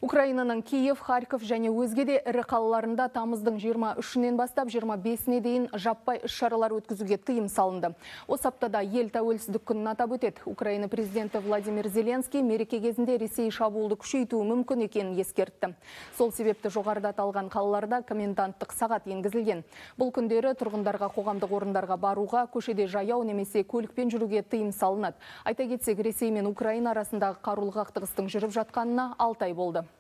Украинаның Киев, Харьков және өзге де ірі қалаларында тамыздың 23-нен бастап 25-не дейін жаппай іс-шаралар өткізуге тыйым салынды. Осы аптада ел тәуелсіздік күнін атап өтеді. Украина президенті Владимир Зеленский мереке кезінде Ресей шабуылды күшейтуі мүмкін екенін ескертті. Сол себепті жоғарыда аталған қалаларда коменданттық сағат енгізілген. Бұл күндері тұрғындарға қоғамдық орындарға баруға, көшеде жаяу немесе көлікпен жүруге тыйым салынады. Айта кетсек, Ресей мен Украина арасындағы қарулы қақтығыстың жүріп жатқанына 6 ай болды.